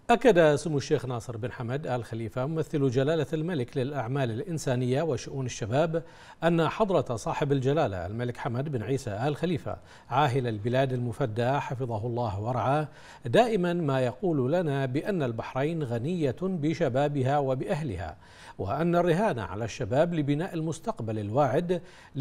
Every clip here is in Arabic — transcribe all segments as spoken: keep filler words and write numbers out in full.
أكد سمو الشيخ ناصر بن حمد آل خليفة ممثل جلالة الملك للأعمال الإنسانية وشؤون الشباب أن حضرة صاحب الجلالة الملك حمد بن عيسى آل خليفة عاهل البلاد المفدى حفظه الله ورعاه دائما ما يقول لنا بأن البحرين غنية بشبابها وبأهلها، وأن الرهان على الشباب لبناء المستقبل الواعد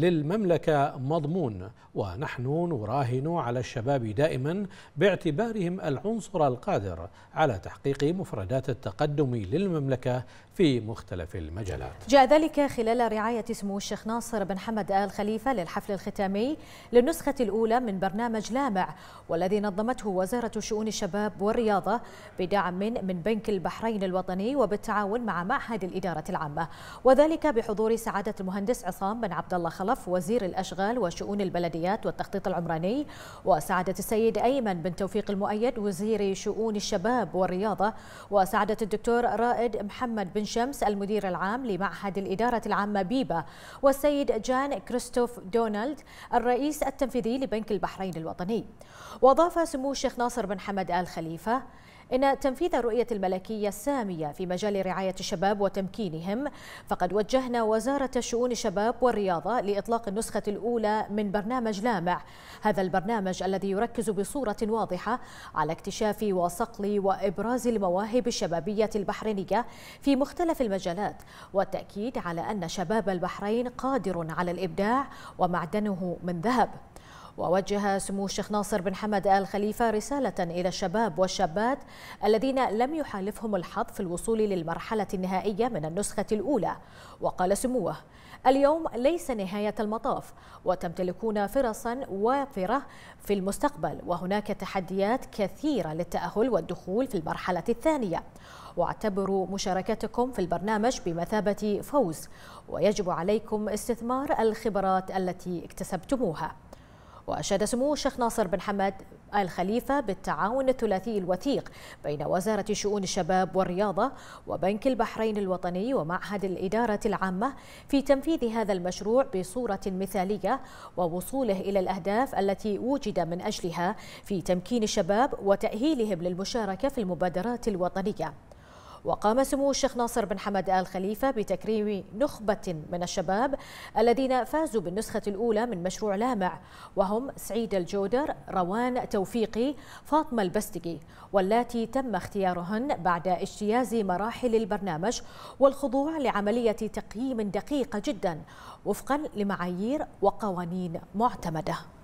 للمملكة مضمون، ونحن نراهن على الشباب دائما باعتبارهم العنصر القادر على تحقيق مفردات التقدم للمملكة في مختلف المجالات. جاء ذلك خلال رعاية سمو الشيخ ناصر بن حمد آل خليفة للحفل الختامي للنسخة الأولى من برنامج لامع، والذي نظمته وزارة شؤون الشباب والرياضة بدعم من من بنك البحرين الوطني وبالتعاون مع معهد الإدارة العامة، وذلك بحضور سعادة المهندس عصام بن عبد الله خلف وزير الأشغال وشؤون البلديات والتخطيط العمراني، وسعادة السيد أيمن بن توفيق المؤيد وزير شؤون الشباب والرياضة، وسعادة الدكتور رائد محمد بن شمس المدير العام لمعهد الإدارة العامة بيبا، والسيد جان كريستوف دونالد الرئيس التنفيذي لبنك البحرين الوطني. وأضاف سمو الشيخ ناصر بن حمد آل خليفة إن تنفيذ الرؤية الملكية السامية في مجال رعاية الشباب وتمكينهم، فقد وجهنا وزارة شؤون الشباب والرياضة لإطلاق النسخة الأولى من برنامج لامع. هذا البرنامج الذي يركز بصورة واضحة على اكتشاف وصقل وإبراز المواهب الشبابية البحرينية في مختلف المجالات، والتأكيد على أن شباب البحرين قادر على الإبداع ومعدنه من ذهب. ووجه سمو الشيخ ناصر بن حمد آل خليفة رسالة إلى الشباب والشابات الذين لم يحالفهم الحظ في الوصول للمرحلة النهائية من النسخة الأولى، وقال سموه: اليوم ليس نهاية المطاف، وتمتلكون فرصا وافرة في المستقبل، وهناك تحديات كثيرة للتأهل والدخول في المرحلة الثانية، واعتبروا مشاركتكم في البرنامج بمثابة فوز، ويجب عليكم استثمار الخبرات التي اكتسبتموها. وأشاد سمو الشيخ ناصر بن حمد آل خليفة بالتعاون الثلاثي الوثيق بين وزارة شؤون الشباب والرياضة وبنك البحرين الوطني ومعهد الإدارة العامة في تنفيذ هذا المشروع بصورة مثالية ووصوله إلى الأهداف التي وجد من أجلها في تمكين الشباب وتأهيلهم للمشاركة في المبادرات الوطنية. وقام سمو الشيخ ناصر بن حمد آل خليفة بتكريم نخبة من الشباب الذين فازوا بالنسخة الأولى من مشروع لامع، وهم سعيد الجودر، روان توفيقي، فاطمة البستقي، واللاتي تم اختيارهن بعد اجتياز مراحل البرنامج والخضوع لعملية تقييم دقيقة جدا وفقا لمعايير وقوانين معتمدة.